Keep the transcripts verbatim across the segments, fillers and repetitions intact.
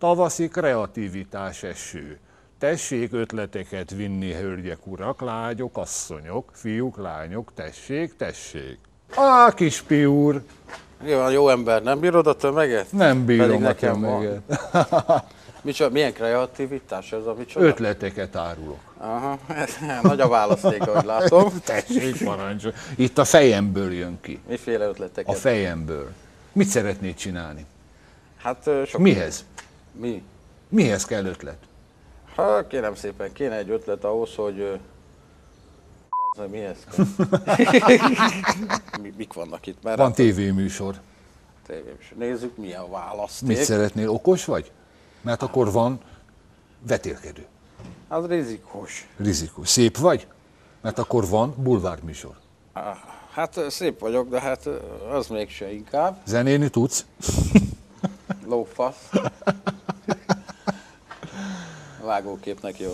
Tavaszi kreativitás eső. Tessék ötleteket vinni, hölgyek, urak, lányok, asszonyok, fiúk, lányok, tessék, tessék. Á, kispi úr! Jó, jó ember, nem bírod a tömeget? Nem bírom Pedig a nekem tömeget. Micsoda, milyen kreativitás ez a micsoda? Ötleteket árulok. Aha, nagy a választék, ahogy látom. Tessék, parancsolj. Itt a fejemből jön ki. Miféle ötleteket? A fejemből. Mit szeretnéd csinálni? Hát sok... Mihez? Mi? Mihez kell ötlet? Ha kérem szépen, kéne egy ötlet ahhoz, hogy... Az, mihez kell? Mi, mik vannak itt? Mert Van hát tévéműsor. tévés. Nézzük, mi a választék. Mit szeretnél? Okos vagy? Mert akkor van vetélkedő. Az rizikós. Rizikó. Szép vagy? Mert akkor van bulvárműsor. Hát szép vagyok, de hát az mégse inkább. Zenélni tudsz? Lófasz. Vágóképnek jó.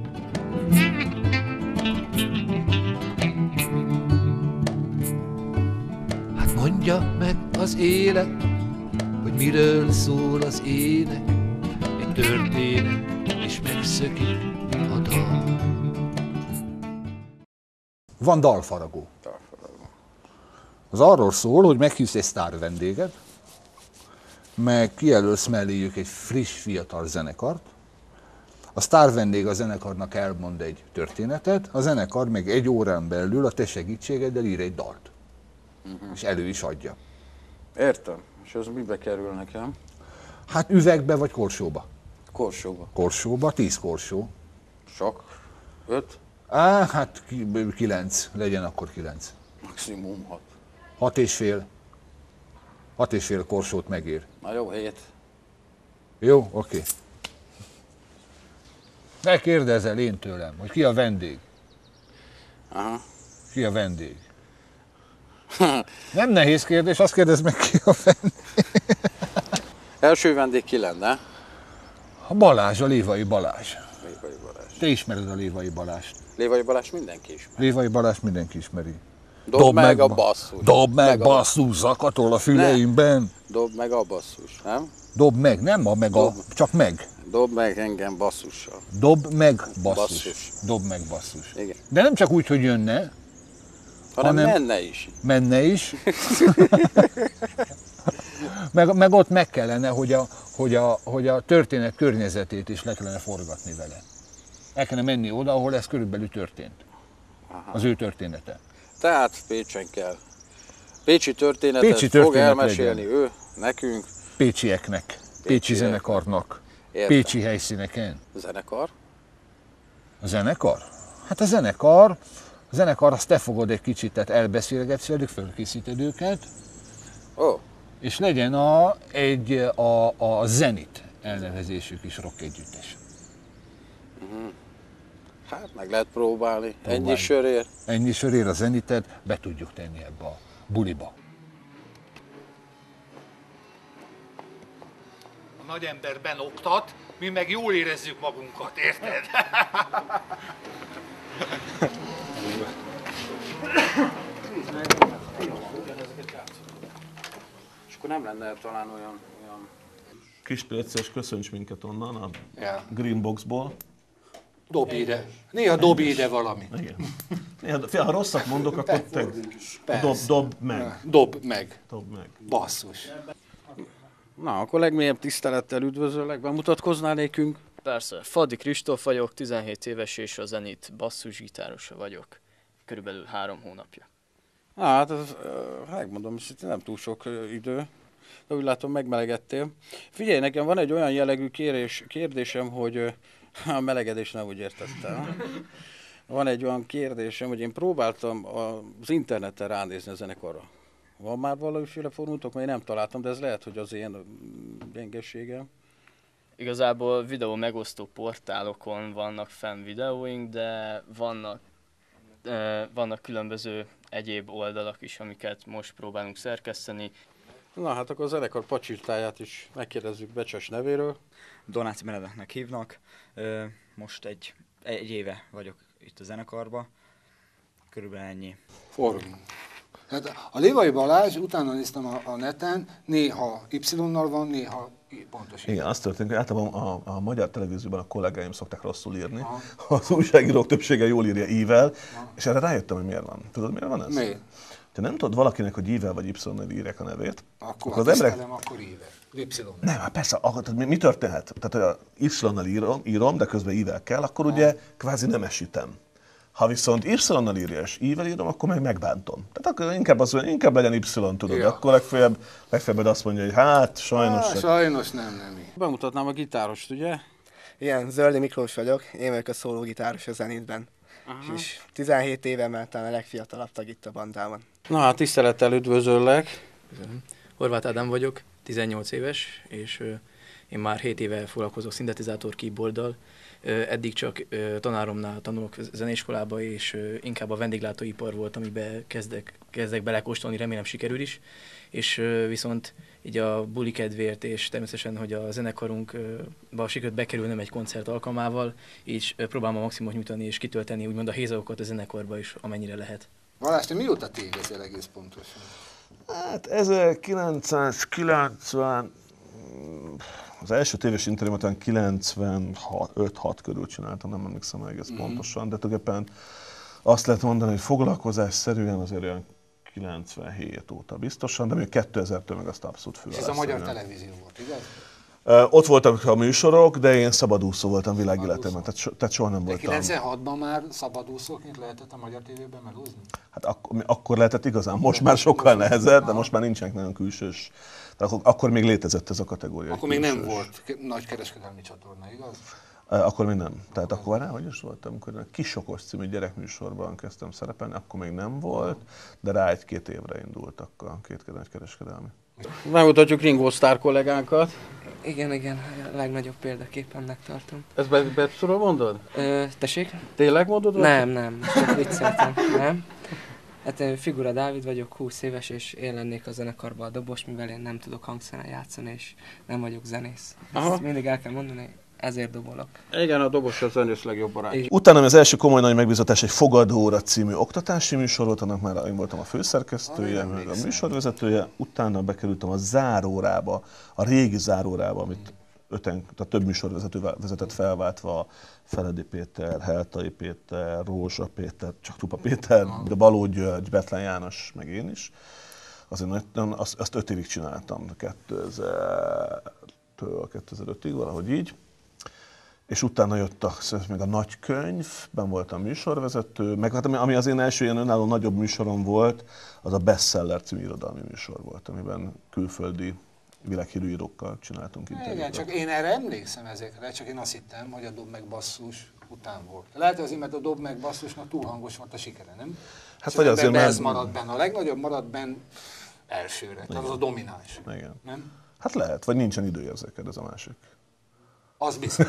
Hát mondja meg az élet, hogy miről szól az ének, egy történet, és megszökik a dal. Van dalfaragó. Dalfaragó. Az arról szól, hogy meghívsz egy sztár vendéget, meg kijelölsz melléjük egy friss, fiatal zenekart. A sztár vendég a zenekarnak elmond egy történetet, a zenekar meg egy órán belül a te segítségeddel ír egy dalt. Uh-huh. És elő is adja. Értem. És ez mibe kerül nekem? Hát üvegbe vagy korsóba? Korsóba. Korsóba, tíz korsó. Sok? Öt? Á, hát kilenc, legyen akkor kilenc. Maximum hat. Hat és fél. Hat és fél korsót megér. Na jó, hét. Jó, oké. Okay. Ne kérdezel én tőlem, hogy ki a vendég. Aha. Ki a vendég? Nem nehéz kérdés, azt kérdezd meg, ki a vendég. Első vendég ki lenne? A Balázs, a Lévai Balázs. Lévai Balázs. Te ismered a Lévai Balást. Lévai Balázs mindenki ismer. Lévai Balázs mindenki ismeri. Dob, Dob meg, meg a basszus. Dob meg, meg basszus, zakatol a füleimben. Dob meg a basszus, nem? Dob meg, nem a meg Dob. a, csak meg. Dob meg engem basszussal. Dob meg basszus. Basszus. Dob meg basszus. Igen. De nem csak úgy, hogy jönne, hanem, hanem menne is. Menne is. meg, meg ott meg kellene, hogy a, hogy, a, hogy a történet környezetét is le kellene forgatni vele. El kellene menni oda, ahol ez körülbelül történt. Aha. Az ő története. Tehát Pécsen kell. Pécsi történetet Pécsi fog történet elmesélni legyen. ő, nekünk. Pécsieknek, Pécsi, Pécsi zenekarnak, Értem. Pécsi helyszíneken. Zenekar? A zenekar? Hát a zenekar, a zenekar azt te fogod egy kicsit, tehát elbeszélgetsz velük, fölkészíted őket. Ó. Oh. És legyen a, egy, a, a Zenit elnevezésük is rock együttes. Uh-huh. Hát meg lehet próbálni. próbálni. Ennyi sörér. Ennyi sörér a Zenitet be tudjuk tenni ebbe a buliba. A nagy ember benoktat, mi meg jól érezzük magunkat, érted? És akkor nem lenne talán olyan... olyan... Kispi, egyszer köszönts minket onnan, a Ja. Greenboxból. Dobj ide. Néha dobj ide valami. Igen. Néha, fia, ha rosszat mondok, akkor te dob, Persze. dob meg. Dob meg. Dob meg. Basszus. Na, akkor legmélyebb tisztelettel üdvözöllek, bemutatkoznál nékünk? Persze, Fadi Kristóf vagyok, tizenhét éves és a Zenit basszusgitárosa vagyok. Körülbelül három hónapja. Na, hát ez, megmondom, ez nem túl sok idő, de úgy látom megmelegettél. Figyelj, nekem van egy olyan jellegű kérés, kérdésem, hogy a melegedés nem úgy értettem. Van egy olyan kérdésem, hogy én próbáltam az interneten ránézni a zenekarra. Van már valamiféle formutok, mert én nem találtam, de ez lehet, hogy az én gyengeségem. Igazából videó megosztó portálokon vannak fenn videóink, de vannak, eh, vannak különböző egyéb oldalak is, amiket most próbálunk szerkeszteni. Na hát akkor a zenekar pacsitáját is megkérdezzük Becses nevéről. Donáci Benedeknek hívnak. Most egy, egy éve vagyok itt a zenekarban. Körülbelül ennyi. Form. Tehát a Lévai Balázs, utána néztem a, a neten, néha Y-nal van, néha pontos. Igen, azt történik, hogy általában a, a magyar televízióban a kollégáim szokták rosszul írni. Aha. Az újságírók többsége jól írja ível, és erre rájöttem, hogy miért van. Tudod, miért van ez? Miért? Ha nem tudod valakinek, hogy ível vagy Y-nal írják a nevét, akkor, akkor az emberek... akkor ível. Y-nal. Nem, hát persze, akkor, mi, mi történhet? Tehát, ha Y-nal írom, írom, de közben ível kell, akkor Aha. ugye kvázi nemesítem. Ha viszont Y-nal írja és I-vel írom, akkor meg megbántom. Tehát akkor inkább, az, inkább legyen Y, tudod, ja. Akkor legfeljebb, legfeljebb azt mondja, hogy hát sajnos... Há, sajnos nem, nem így. Bemutatnám a gitárost, ugye? Igen, Zöldi Miklós vagyok, én vagyok a szólógitáros a Zenitben. Aha. És tizenhét éve talán a legfiatalabb tag itt a bandában. Na hát tisztelettel üdvözöllek. Köszönöm. Horváth Ádám vagyok, tizennyolc éves, és uh, én már hét éve foglalkozok szintetizátor keyboarddal. Uh, eddig csak uh, tanáromnál tanulok zenéiskolába, és uh, inkább a vendéglátóipar volt, amiben kezdek, kezdek belekóstolni, remélem sikerül is. És uh, viszont így a buli kedvéért, és természetesen, hogy a zenekarunkba sikerült bekerülnem egy koncert alkalmával, így uh, próbálom a maximumot nyújtani és kitölteni úgymond a hézagokat a zenekarba is, amennyire lehet. Balázs, te mióta tévezel egész pontosan? Hát ezerkilencszázkilencven, az első tévés interjúmat olyan kilencvenöt hat körül csináltam, nem emlékszem egész mm. pontosan, de tulajdonképpen azt lehet mondani, hogy foglalkozásszerűen azért olyan kilencvenhét óta biztosan, de még kétezertől meg azt abszolút főállás. És ez a magyar televízió volt, igaz? Uh, ott voltak a műsorok, de én szabadúszó voltam világéletemben, tehát, so, tehát soha nem voltam. De kilencvenhatban már szabadúszóként lehetett a magyar tévében melózni? Hát akkor, akkor lehetett igazán, most már sokkal nehezebb, de most már nincsenek nagyon külsős. Tehát akkor, akkor még létezett ez a kategória. Akkor még nem volt nagy kereskedelmi csatorna, igaz? Uh, akkor még nem. Tehát akkor rá, hogy is voltam, amikor a Kisokos című gyerekműsorban kezdtem szerepelni, akkor még nem volt, de rá egy-két évre indultak a két nagy kereskedelmi. Megmutatjuk Ringo Starr kollégánkat. Igen, igen, a legnagyobb példaképpemnek tartom. Ezt Betszóról mondod? Ö, tessék? Tényleg mondod? Nem, nem, csak vicceltem, nem. Hát én Figura Dávid vagyok, húsz éves, és én lennék a zenekarban a dobos, mivel én nem tudok hangszeren játszani, és nem vagyok zenész. Ezt mindig el kell mondani, ezért dobolok. Igen, a dobos a zenés legjobb barátja. Utána az első komoly nagy megbízatás egy Fogadóra című oktatási műsor volt, annak már én voltam a főszerkesztője, meg a műsorvezetője. Utána bekerültem a zárórába, a régi zárórába, amit öten, tehát több műsorvezető vezetett felváltva, Feledi Péter, Heltai Péter, Rózsa Péter, csak Tupa Péter, de Baló György, Betlen János, meg én is. Azért azt, azt öt évig csináltam, kétezertől kétezer-ötig, valahogy így. És utána jött a, még a Nagy Könyv, ben voltam műsorvezető, meg hát ami az én első ilyen önálló nagyobb műsorom volt, az a Bestseller című irodalmi műsor volt, amiben külföldi világhírű írókkal csináltunk interjúkat. Igen, csak én erre emlékszem ezekre, csak én azt hittem, hogy a Dob meg basszus után volt. Lehet azért, mert a Dob meg basszusnak túl hangos volt a sikere, nem? Hát vagy azért, mert ez maradt benne, a legnagyobb maradt benne elsőre, tehát az a domináns. Igen. Nem? Hát lehet, vagy nincsen időérzéked, ez a másik. Az biztos.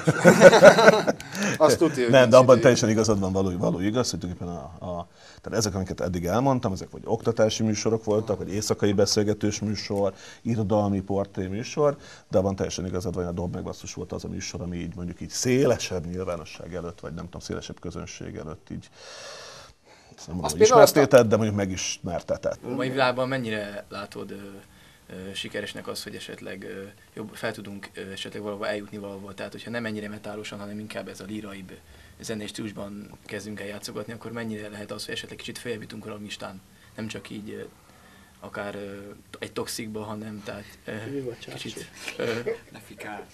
Azt tudja, nem, de abban teljesen igazad van, való, való igaz, hogy tulajdonképpen a, a, tehát ezek, amiket eddig elmondtam, ezek vagy oktatási műsorok voltak, vagy éjszakai beszélgetős műsor, irodalmi portré műsor, de abban teljesen igazad van, hogy a Dob meg basszus volt az a műsor, ami így mondjuk így szélesebb nyilvánosság előtt, vagy nem tudom, szélesebb közönség előtt így nem mondom, hogy ismertéted, de mondjuk megismertetett. A mai világban mennyire látod sikeresnek az, hogy esetleg jobb, fel tudunk esetleg valahol eljutni valahol. Tehát, hogyha nem ennyire metálosan, hanem inkább ez a líraibb zenés stílusban kezdünk el játszogatni, akkor mennyire lehet az, hogy esetleg kicsit feljebb jutunk a ranglistán. Nem csak így akár egy toxikba, hanem tehát kicsit... Ne fikál.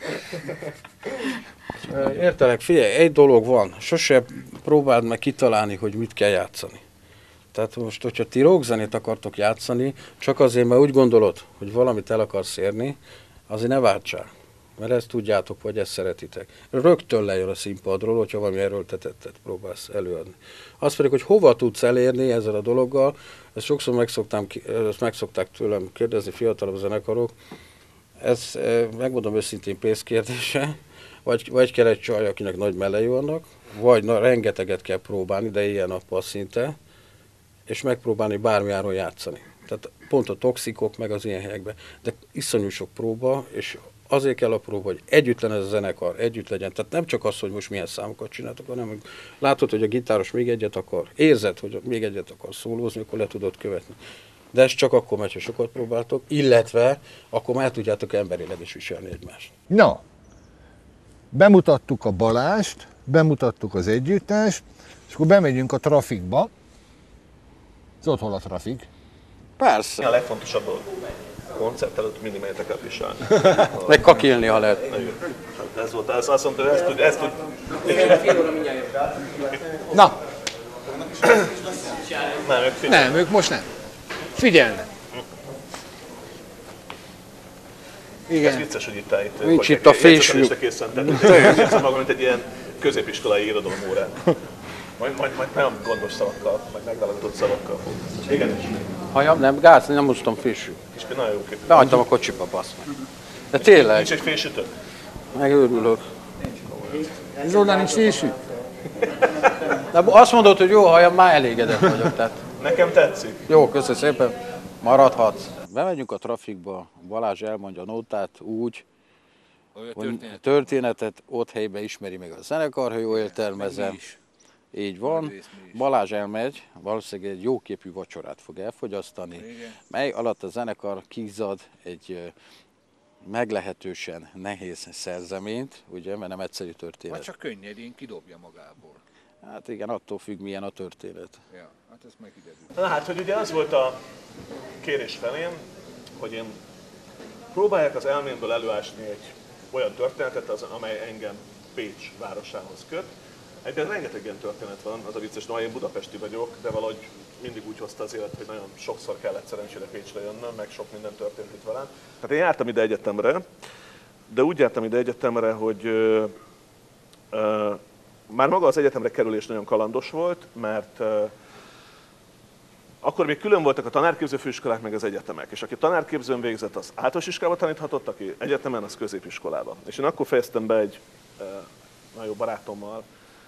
Értelek, figyelj, egy dolog van. Sose próbáld meg kitalálni, hogy mit kell játszani. Tehát most, hogyha ti rockzenét akartok játszani, csak azért, mert úgy gondolod, hogy valamit el akarsz érni, azért ne váltsál. Mert ezt tudjátok, vagy ezt szeretitek. Rögtön lejön a színpadról, hogyha valami erőltetettet próbálsz előadni. Azt pedig, hogy hova tudsz elérni ezzel a dologgal, ezt sokszor megszoktam, ezt megszokták tőlem kérdezni fiatalabb zenekarok, ez megmondom őszintén pénzkérdése, vagy, vagy kell egy csaj, akinek nagy mellei vannak, vagy na, rengeteget kell próbálni, de ilyen-nappal szinte, és megpróbálni bármiáron játszani. Tehát pont a toxikok, meg az ilyen helyekben. De iszonyú sok próba, és azért kell a próba, hogy együtt legyen ez a zenekar, együtt legyen. Tehát nem csak az, hogy most milyen számokat csináltok, hanem látod, hogy a gitáros még egyet akar, érzed, hogy még egyet akar szólózni, akkor le tudod követni. De ez csak akkor megy, ha sokat próbáltok, illetve akkor már tudjátok emberileg is viselni egymást. Na, bemutattuk a Balást, bemutattuk az együttest, és akkor bemegyünk a trafikba. Ez ott hol a trafik? Persze. A legfontosabb dolog. A koncert előtt mindig menjetek viselni. Meg kakélni, ha lehet. Ez volt, ez azt mondta, hogy ezt tud, ezt tud. Na! Nem, ők figyelnek. Nem, ők most nem. Figyelnek. Igen. Ez vicces, hogy itt áll itt. Nincs itt a fésű. Érzem magam, mint egy ilyen középiskolai irodalomórán. Majd, majd, majd nagyon gondos szavakkal, majd megválogatott szavakkal fog. Igen. Hajam, nem, gáz, nem mostam fésű. És nagyon jó képű. Behagytam a kocsiba, basz meg. De tényleg. Nincs egy fésűtök? Megőrülök. Zoltán nincs fésű? De azt mondod, hogy jó hajam, már elégedett vagyok. Tehát... Nekem tetszik. Jó, köszönöm szépen. Maradhatsz. Bemegyünk a trafikba, Balázs elmondja a nótát úgy, hogy a történetet ott helyben ismeri meg a zenekar, ha jól értelmezem. Így van. Balázs elmegy, valószínűleg egy jóképű vacsorát fog elfogyasztani, igen, mely alatt a zenekar kizzad egy meglehetősen nehéz szerzeményt, ugye, mert nem egyszerű történet. Vagy csak könnyedén kidobja magából. Hát igen, attól függ, milyen a történet. Ja, hát ez megidegül. Na hát, hogy ugye az volt a kérés felém, hogy én próbáljak az elmémből előásni egy olyan történetet, az, amely engem Pécs városához köt. Egyben rengeteg ilyen történet van, az a vicces, no, én budapesti vagyok, de valahogy mindig úgy hozta az élet, hogy nagyon sokszor kellett szerencsére Pécsre jönnöm, meg sok minden történt itt velem. Hát én jártam ide egyetemre, de úgy jártam ide egyetemre, hogy ö, ö, már maga az egyetemre kerülés nagyon kalandos volt, mert ö, akkor még külön voltak a tanárképző főiskolák meg az egyetemek, és aki tanárképzőn végzett, az általános iskolában taníthatott, aki egyetemen, az középiskolában. És én akkor fejeztem be egy ö, nagyon jó barátommal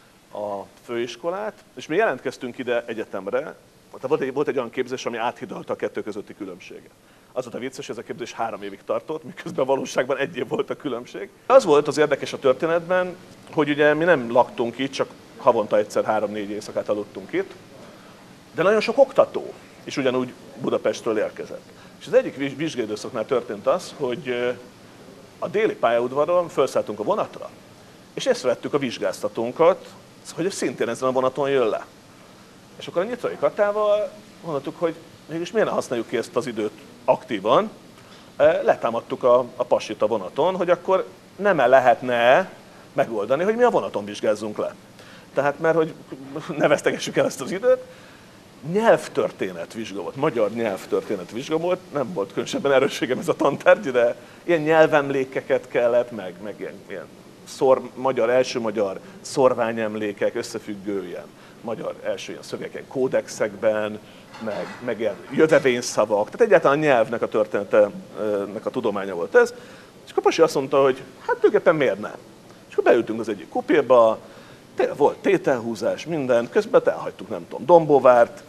a főiskolát, és mi jelentkeztünk ide egyetemre, volt egy, volt egy olyan képzés, ami áthidalta a kettő közötti különbséget. Az volt a vicces, hogy ez a képzés három évig tartott, miközben valóságban egy év volt a különbség. Az volt az érdekes a történetben, hogy ugye mi nem laktunk itt, csak havonta egyszer három-négy éjszakát aludtunk itt, de nagyon sok oktató is ugyanúgy Budapestről érkezett. És az egyik vizsgaidőszaknál történt az, hogy a déli pályaudvaron felszálltunk a vonatra, és észrevettük a vizsgáztatónkat, hogy szintén ezen a vonaton jön le. És akkor a Nyitrai Katával mondtuk, hogy mégis miért ne használjuk ki ezt az időt aktívan. Letámadtuk a, a passit a vonaton, hogy akkor nem-e lehetne megoldani, hogy mi a vonaton vizsgázzunk le. Tehát, mert hogy ne vesztegessük el ezt az időt, nyelvtörténet vizsga volt, magyar nyelvtörténet vizsga volt, nem volt különösebben erősségem ez a tantárgy, de ilyen nyelvemlékeket kellett, meg, meg ilyen, ilyen szor, magyar, első magyar szorványemlékek, összefüggő ilyen magyar első ilyen szövegek, kódexekben, meg, meg ilyen jövevényszavak, tehát egyáltalán a nyelvnek a történetenek a tudománya volt ez. És akkor Pasi azt mondta, hogy hát tulajdonképpen miért nem? És akkor beültünk az egyik kupéba, tényleg volt tételhúzás, minden, közben elhagytuk, nem tudom, Dombóvárt,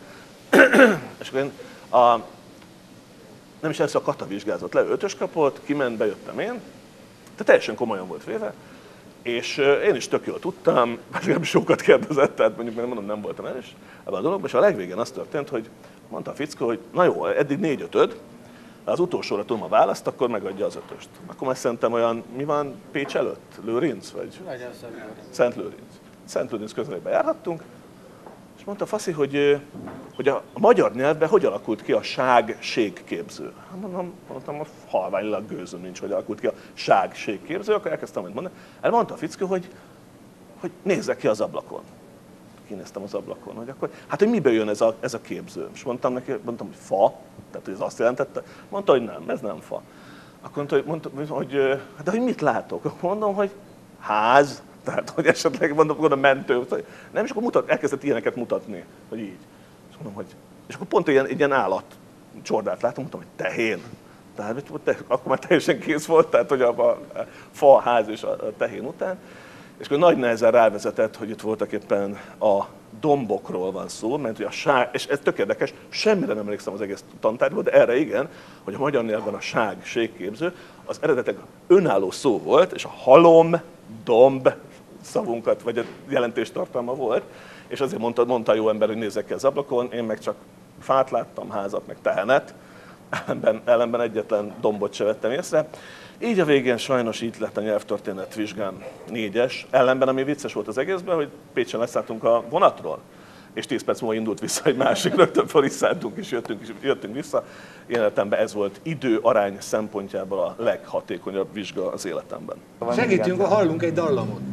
és akkor én a, nem is először a Kata vizsgázott le, ötös kapott, kiment, bejöttem én, tehát teljesen komolyan volt véve, és én is tök jól tudtam, legalábbis sokat kérdezett, tehát mondjuk nem mondom, nem voltam erős ebben a dologban, és a legvégén az történt, hogy mondta a fickó, hogy na jó, eddig négy ötöd, az utolsóra tudom a választ, akkor megadja az ötöst. Akkor már szerintem olyan, mi van Pécs előtt? Lőrinc? Vagy? Szent Lőrinc. Szent Lőrinc közelében járhattunk, és mondta Faszi, hogy, hogy a, a magyar nyelvben hogy alakult ki a ság-ségképző. Mondom, mondtam, a halványilag gőzöm nincs, hogy alakult ki a ság-ségképző, akkor elkezdtem majd mondani. Elmondta a fickó, hogy, hogy nézzek ki az ablakon. Kinéztem az ablakon, hogy akkor, hát hogy miből jön ez a, ez a képző? És mondtam neki, mondtam, hogy fa, tehát hogy ez azt jelentette. Mondta, hogy nem, ez nem fa. Akkor mondta, hogy, mondta, hogy de hogy mit látok? Akkor mondom, hogy ház, tehát hogy esetleg mondom, mondom mentő. Nem, és akkor mutat, elkezdett ilyeneket mutatni, hogy így. És mondom, hogy, és akkor pont ilyen, egy ilyen állat csordát látom, mondtam, hogy tehén. Tehát akkor már teljesen kész volt, tehát hogy a, a fa, a ház és a, a tehén után. És akkor nagy nehezen rávezetett, hogy itt voltak éppen a dombokról van szó, mert hogy a ság, és ez tök érdekes, semmire nem emlékszem az egész tantárgyból, de erre igen, hogy a magyar nyelvben a ság, ségképző, az eredetileg önálló szó volt, és a halom, domb szavunkat, vagy a jelentéstartalma volt, és azért mondta, mondta a jó ember, hogy nézzek ki az ablakon, én meg csak fát láttam, házat, meg tehenet, ellenben, ellenben egyetlen dombot se vettem észre. Így a végén sajnos így lett a nyelvtörténet vizsgán négyes, ellenben ami vicces volt az egészben, hogy Pécsen leszálltunk a vonatról, és tíz perc múlva indult vissza egy másik, rögtön fel is szálltunk, és jöttünk, és jöttünk vissza. Én életemben ez volt idő-arány szempontjából a leghatékonyabb vizsga az életemben. Segítünk, ha hallunk egy dallamot.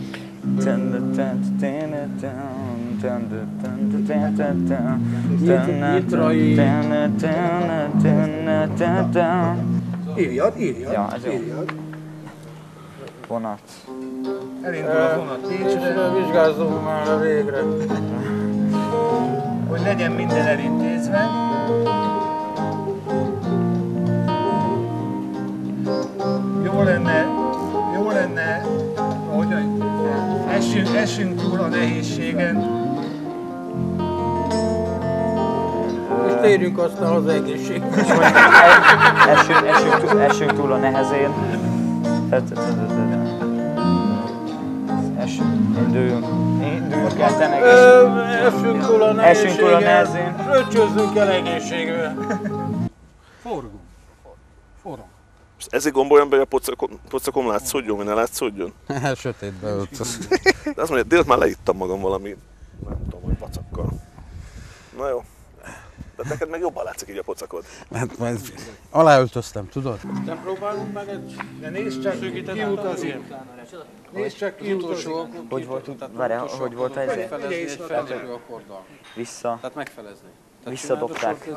Írjad, írjad, ja, ez írjad. Vonat. Elindul a vonat Pécsre. Vizsgázzunk már végre. Hogy legyen minden elintézve. Jó lenne, jó lenne, hogy essünk, essünk túl a nehézségen. És térjünk aztán az egészség. Essünk, essünk, túl, essünk túl a nehezén. Essünk, induljunk. Induljunk ketten egészségben. Essünk túl a nehézségen. Essünk túl a nehezén. Röcsözzünk el egészségbe. Forgunk. Forog. Ezért gomboljam be, hogy a pocakon, pocakon látszódjon, vagy ne látszódjon? Sötétbe öltöz. De azt mondja, délt már leittam magam valami, nem tudom, hogy pacakkal. Na jó. De neked meg jobban látszik így a pocakod. Hát majd aláöltöztem, tudod? Nem próbálunk meg egy... De nézd csak, ki utazik. Nézd csak, ki utazik. Hogy volt, várjál, hogy volt a helyzet? Megfelezni egy feltörő akkorddal. Vissza. Tehát megfelezni. Visszadobták.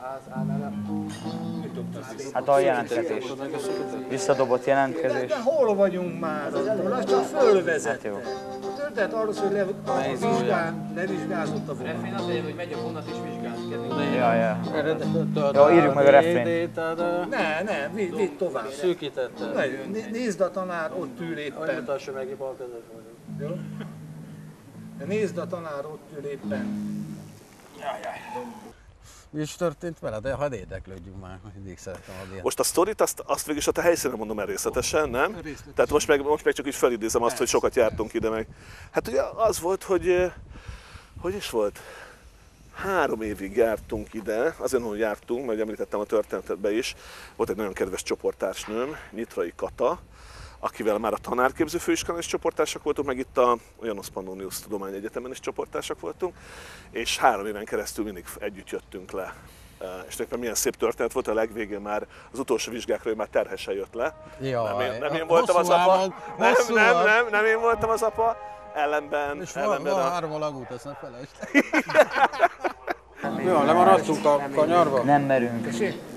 Hát a jelentkezés. Visszadobott jelentkezés. De hol vagyunk már? Az csak fölvezette. Hát jó. A történet arról szól, hogy le, a vizsgán, levizsgázott a vonat. Refrén az legyen, hogy megy a vonat és vizsgálkodik. Ja, ja. Jó, írjuk meg a refrént. Ne, ne, vidd vid tovább. Szűkítette. Nézd a tanár, ott ül éppen. Mutassa meg, bal kezes vagyok. Jó? De nézd a tanár, ott ül éppen. Jajjaj. Mi is történt vele? De hadd érdeklődjünk már, mindig szeretem a ilyen. Most a sztorit, azt, azt végig is a te helyszínen mondom el részletesen, nem? Részletesen. Tehát most meg, most meg csak így felidézem azt, hogy sokat jártunk ide meg. Hát ugye az volt, hogy, hogy is volt? Három évig jártunk ide, azért, hogy jártunk, mert említettem a történetedbe is. Volt egy nagyon kedves csoporttársnőm, Nyitrai Kata, akivel már a tanárképző főiskolán is csoporttársak voltunk, meg itt a Janus Pannonius Tudományegyetemen is csoporttársak voltunk, és három éven keresztül mindig együtt jöttünk le. És tulajdonképpen milyen szép történet volt, a legvégén már az utolsó vizsgákra, hogy már terhesen jött le. Jaj, nem, én, nem én voltam az apa, nem, nem, nem, nem én voltam az apa, ellenben... És ellenben van, a... van három alagút, ezt ne felejtsd. Jó, lemaradtunk a kanyarba? Nem merünk.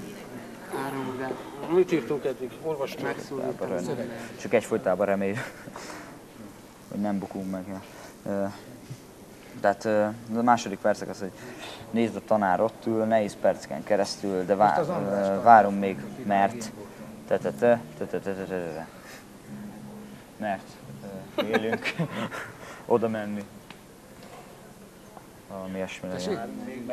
Mit írtunk eddig? Olvastuk. Csak egyfolytában reméljük, hogy nem bukunk meg. Tehát a második percek az, hogy nézd a tanár ott ül, nehéz perceken keresztül, de vá várom még, mert te te te te te te te te mert élünk oda menni. Valami ilyesmi legyen.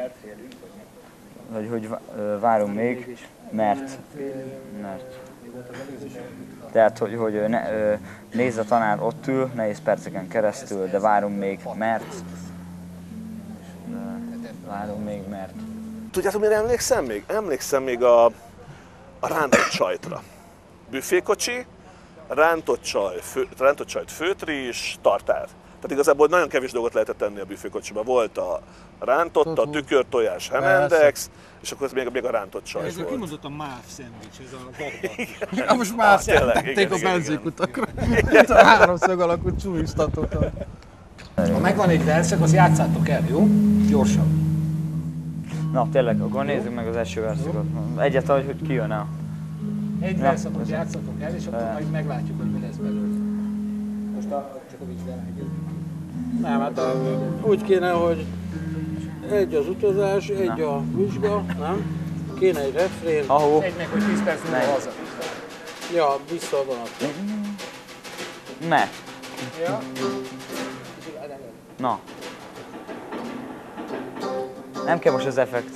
Hogy, hogy várunk még, mert, mert. Tehát, hogy, hogy ne, nézd a tanár ott ül, nehéz perceken keresztül, de várunk még, mert. Várunk még, mert. Tudjátok, mire emlékszem még? Emlékszem még a, a rántott sajtra. Büfékocsi, rántott csaj, fő, rántott sajt főtris, tartár. Tehát igazából nagyon kevés dolgot lehetett tenni a büfékocsiba. Volt a rántott, a tükörtojás, hemendex, és akkor ez még, még a rántott csaj volt. Ez a kimondottan máv szendvics, ez a babba. Ja, most már tették a benzinkutakra. Ez a háromszög alakú csúlyiztatót. Ha megvan egy verszak, az játszátok el, jó? Gyorsan. Na tényleg, akkor nézzük meg az első verszakot. Egyet, hogy ki jön el. Egy verszakot játszatok el, és akkor majd meglátjuk, hogy mi lesz belőle. Most a, csak a vizsgálat. Nem, hát a, úgy kéne, hogy egy az utazás, egy nem. A vizsga, nem? Kéne egy refrén. Ahó. Egynek, hogy tíz perc múlva haza. Ja, vissza a vonat. Mert. Ja. Na. Nem kell most az effekt.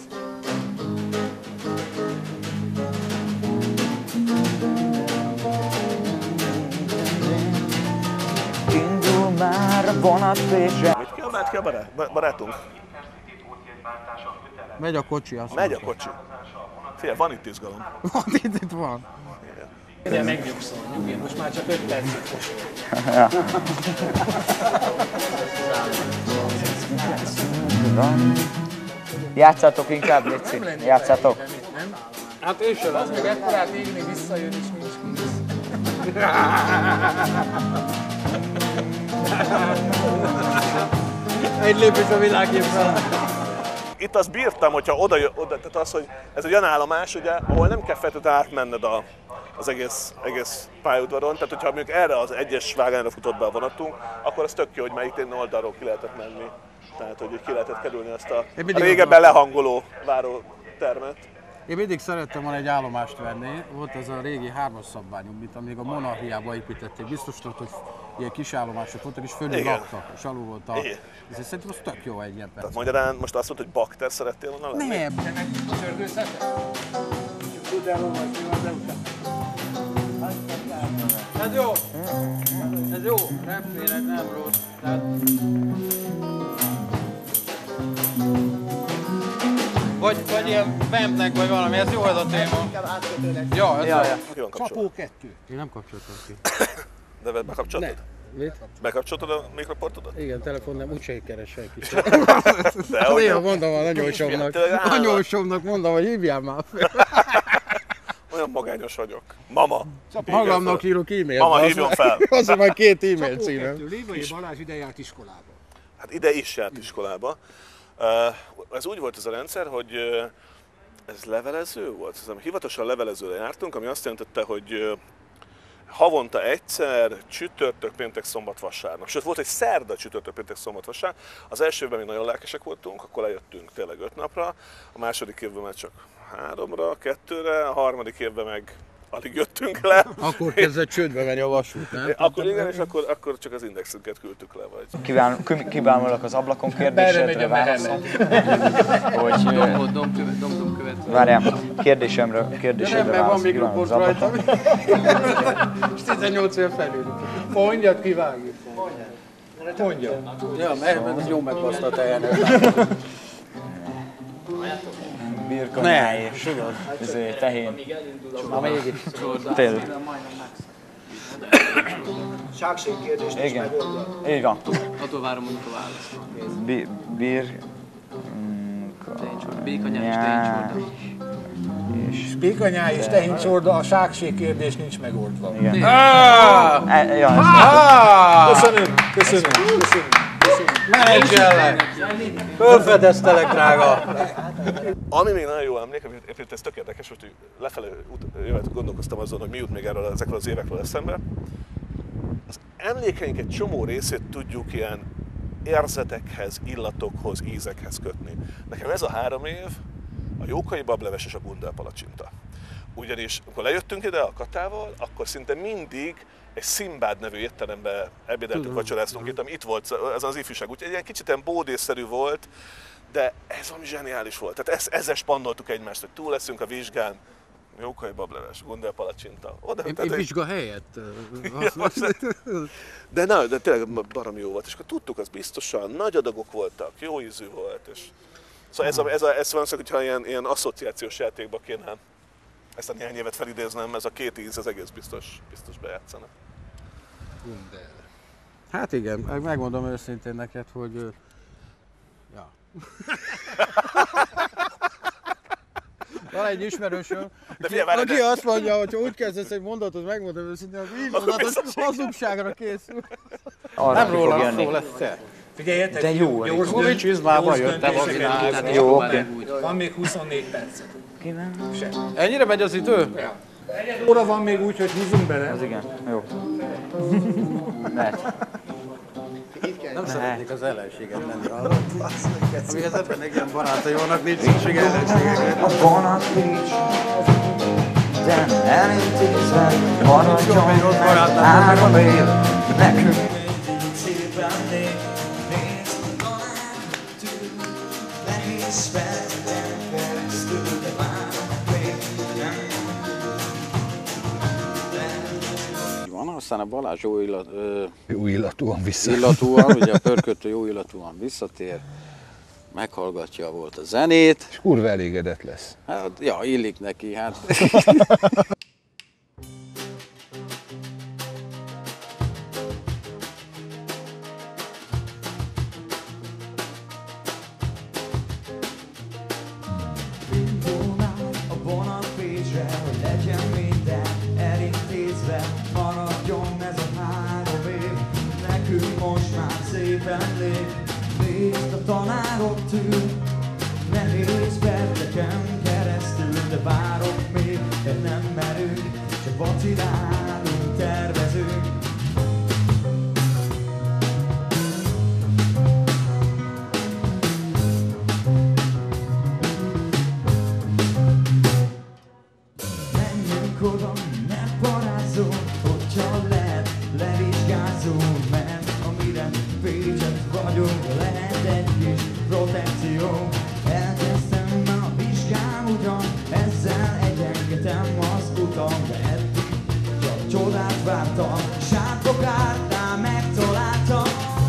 Indul már a vonat Pécsre. Mit kiabált ki a barát, barátunk? Megy a kocsi, azt Megy a kocsi. Figyelj, van itt izgalom. Van, itt, itt van. De megnyugszol, nyugi, most már csak öt percig fog. Ja. Játszátok inkább, Léci. Játszátok. Hát ő sem Az meg ekkorát égni, visszajön és nincs kész. Egy lépés a világépre. Itt azt bírtam, hogyha oda, oda tehát az, hogy ez egy olyan állomás, ugye, ahol nem kell feltétlenül átmenned a, az egész, egész pályaudvaron, tehát hogyha mondjuk erre az egyes vágányra futott be a vonatunk, akkor az tök jó, hogy melyik tényleg oldalról ki lehetett menni. Tehát, hogy ki lehetett kerülni azt a, a régebben lehangoló várótermet. Én mindig szerettem volna egy állomást venni, volt ez a régi hármas szabványunk, amit amíg a monarchiába építették. Biztos tudod, hogy ilyen kis állomások voltak, és fölül laktak, és alul volt a... Ezért szerintem az tök jó egy ilyen perc. Tehát magyarán most azt mondta, hogy bakter szerettél volna lenni? Nem! Tud elolvasni az Ez jó! Ez jó! Nem félek, nem rossz. Tehát... Vagy, vagy ilyen vampnek, vagy valami, ez jó ez a téma. Ja, ez ja, ja. Csapó kettő. Én nem kapcsoltam ki. De bekapcsoltad? Ne. Mit? Bekapcsoltad a mikroportodat? Igen, telefon nem, úgyse keres senki. Néha mondom a nagyósomnak, nagyósomnak mondom, hogy hívjál már fel. Olyan magányos vagyok. Mama. Magamnak írok e-mailt. Mama, hívjon fel. Az a már két e-mail címem. Lévai Balázs ide járt iskolába. Hát ide is járt iskolába. Ez úgy volt ez a rendszer, hogy ez levelező volt. Hivatalosan levelezőre jártunk, ami azt jelentette, hogy havonta egyszer, csütörtök, péntek, szombat, vasárnap. Sőt, volt egy szerda, csütörtök, péntek, szombat, vasárnap. Az első évben még nagyon lelkesek voltunk, akkor lejöttünk tényleg öt napra. A második évben már csak háromra, kettőre, a harmadik évben meg alig jöttünk le. Akkor kezdett csődbe menni a vasút, nem? Akkor igen, és akkor, akkor csak az indexünket küldtük le. Vagy. Kibámulok az ablakon kérdésedre válaszol. Hogy... Dombot, dombkövet, dombkövet. Várjál, kérdésemre, kérdésedre nem, válaszol. van mikrofon rajta. És tizennyolc év felül. Mondjad, kivágjuk. Mondja. Ja, mert ez jó megbaszta a tejenet. Birkanyáj és ezért tehén. Na még itt. Tényleg. Sákség kérdést is Igen. megoldva. Így van. Attól várom, hogy a választ. Bi- Bir... Békanyáj és tehéncsorda. Békanyáj és tehéncsorda, a sákség kérdés nincs megoldva. Igen. Ah! Ja, Köszönöm, köszönöm, köszönöm. Menedzsellek! Fölfedeztelek, drága! Ami még nagyon jó emlék, ez tök érdekes, hogy lefelé jövet gondolkoztam azon, hogy mi jut még erről ezekről az évekről eszembe. Az emlékeink egy csomó részét tudjuk ilyen érzetekhez, illatokhoz, ízekhez kötni. Nekem ez a három év a Jókai bableves és a Gundel palacsinta. Ugyanis, amikor lejöttünk ide a Katával, akkor szinte mindig egy Szimbád nevű étterembe ebédeltünk, vacsoráztunk itt, ami itt volt, ez az ifjúság. Úgyhogy egy ilyen kicsit ilyen bódészszerű volt, de ez valami zseniális volt. Tehát ezt, ezzel spannoltuk egymást, hogy túl leszünk a vizsgán. Jókai bableves, Gundel palacsinta. Oda, Én, tehát, én vizsga helyett. de, na, de tényleg baromi jó volt, és akkor tudtuk, az biztosan, nagy adagok voltak, jó ízű volt. És... Szóval ez, a, ez, a, ez van, hogyha ilyen, ilyen asszociációs játékba kéne ezt a néhány évet felidéznem, ez a két íz, ez egész biztos, biztos bejátszana. Gundel. Hát igen, megmondom őszintén neked, hogy... Ja. Van egy ismerősöm, aki, aki azt mondja, hogy ha úgy kezdesz egy mondatot, megmondom őszintén, akkor így mondod, hogy hazugságra készül. Arra Nem róla szól, ez te. Figyeljetek, de jó, gyors döntésben jöttem a világra. Jó, oké. Van még huszonnégy percet. Ennyire megy az idő? Ja. Egy óra van még úgy, hogy húzzunk bele. Az igen, jó. Lehet. Nem szeretnék az ellenséget lenni, hallod? Amihez ebben ilyen barátai vannak, nincs szükség ellenségekre. A vonat nincs, de elintézve maradjon meg három év nekünk. Aztán a Balázs jó, illat, ö, jó illatúan vissza. illatúan, ugye a pörkötő jó illatúan visszatér. meghallgatja volt a zenét. És kurva elégedett lesz. Hát, ja, illik neki, hát. Nézd a tanárok ül, nehéz perceken keresztül, de várok még, de nem merünk, csak vacilálunk, tervezünk. Menjünk oda, ne parázzunk, hogyha lehet, levizsgázzunk, mert amire Pécset vagyunk, lehet egy kis protekció. Elkezdtem a vizsgám ugyan, ezzel egyengetem az utam, de eddig csak csodát vártam, sátok ártál, megtaláltam.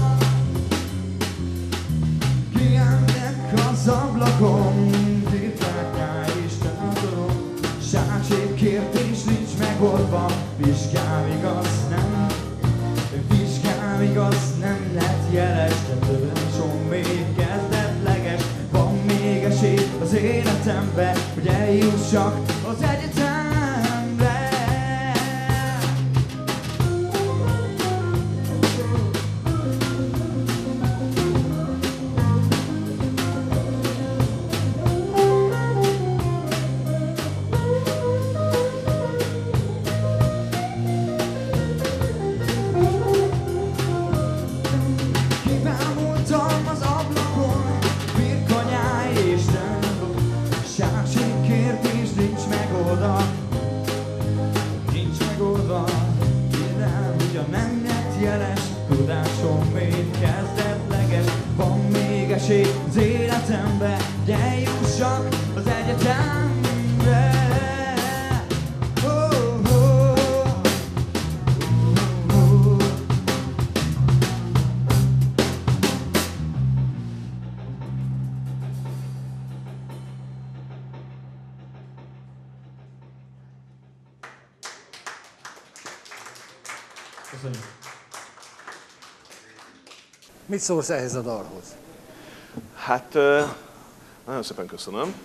Kiállnek az ablakon, titkák és tanulom, ságségkérdés nincs megoldva, vizsgám igaz, nem vizsgám igaz, nem lett jeles, de tudásom még kezdetleges. Van még esély az életembe, hogy eljussak az egyetemre. Kibámultam az ablakon, birkanyáj és tánok, ságségkérdés nincs megoldva, nincs megoldva. Kérdem, ugyan nem lett jeles, tudásom még kezdetleges. Van még esély az életembe, hogy eljussak az egyetemre. Oh, oh, oh, oh. Köszönjük. Mit szólsz ehhez a dalhoz? Hát, nagyon szépen köszönöm.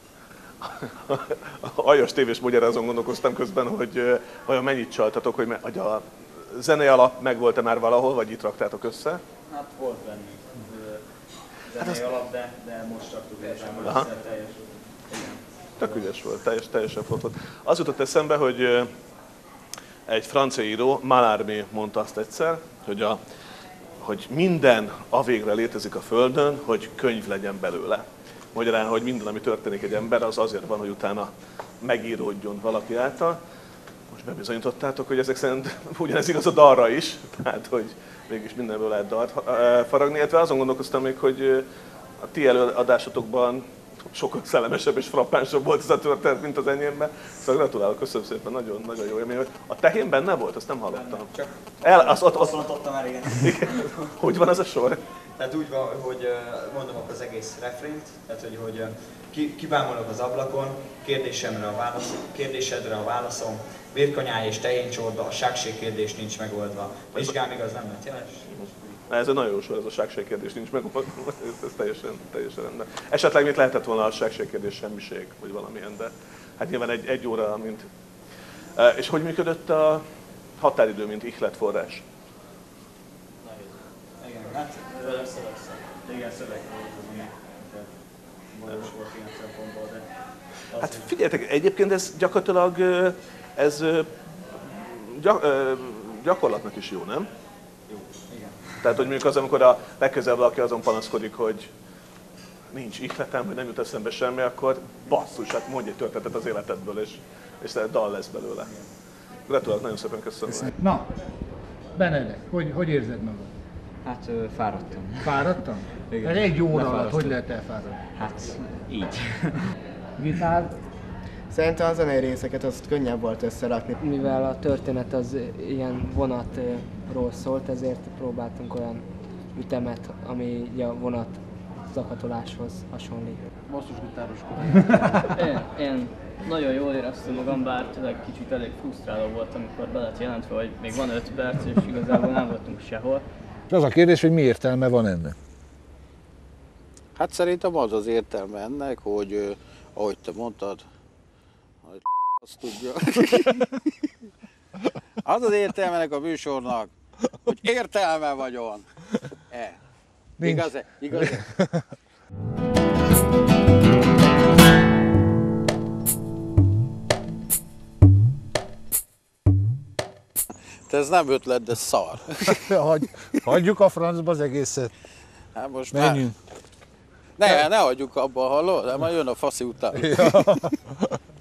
A aljas tévés magyarra azon gondolkoztam közben, hogy vajon mennyit csaltatok, hogy, me, hogy a zenei alap megvolt-e már valahol, vagy itt raktátok össze? Hát volt bennünk zenei hát alap, de, de most raktuk össze, most teljes. Tök ügyes volt, teljes, teljesen flott volt. Az jutott eszembe, hogy egy francia író, Mallarmé mondta azt egyszer, hogy, a, hogy minden avégre létezik a Földön, hogy könyv legyen belőle. Magyarán, hogy minden, ami történik egy ember, az azért van, hogy utána megíródjon valaki által. Most bebizonyítottátok, hogy ezek szerint ugyanez igaz a dalra is, tehát hogy mégis mindenből lehet dalt faragni. Illetve azon gondolkoztam még, hogy a ti előadásotokban sokkal szellemesebb és frappánsabb volt ez a történet, mint az enyémben. Szóval gratulálok, köszönöm szépen, nagyon, nagyon jó élmény. A tehén benne volt? Azt nem hallottam. Csak El, az, ott, azt mondottam már, igen. igen. Hogy van az a sor? Tehát úgy van, hogy mondom az egész refrént, tehát hogy, hogy kibámulok az ablakon, kérdésemre a válasz, kérdésedre a válaszom, vérkanyáj és tehéncsorba, a ságségkérdés nincs megoldva. Vizsgám igaz, nem lett jeles? Ez egy nagyon jó sor, ez a ságségkérdés nincs megoldva, ez teljesen, teljesen rendben. Esetleg mit lehetett volna a ságségkérdés semmiség, vagy valamilyen, de hát nyilván egy, egy óra, mint... És hogy működött a határidő, mint ihletforrás? Igen, hát szöveg, igen, szöveg volt, ami bajos volt ilyen szempontból, de... Hát figyeljetek, egyébként ez gyakorlatilag ez gyak, gyakorlatnak is jó, nem? Jó, igen. Tehát, hogy mondjuk az, amikor a legközelebb valaki azon panaszkodik, hogy nincs ihletem, hogy nem jut eszembe semmi, akkor basszus, hát mondj egy történetet az életedből, és, és dal lesz belőle. Gratulálok, nagyon szépen köszönöm. Na, Benedek, hogy, hogy érzed magad? Hát fáradtam. Fáradtam? Igen. Ez egy óra alatt, hogy lehet elfáradni? Hát így. Gitár? Szerintem a zenei részeket azt könnyebb volt összerakni. Mivel a történet az ilyen vonatról szólt, ezért próbáltunk olyan ütemet, ami a vonat zakatoláshoz hasonlít. Basszusgitároskodás. Én, én nagyon jól éreztem magam, bár tényleg kicsit elég frusztráló volt, amikor be lett jelentve, hogy még van öt perc, és igazából nem voltunk sehol. És az a kérdés, hogy mi értelme van ennek? Hát szerintem az az értelme ennek, hogy ahogy te mondtad, hogy azt tudja. Az az értelme ennek a műsornak, hogy értelme vagyon. E. Igaz-e? Igaz-e? Te ez nem ötlet, de szar. Hagy, hagyjuk a francba az egészet. Hát most menjünk. Már... Ne, ne hagyjuk abba, hallod? De majd jön a faszi után. Ja.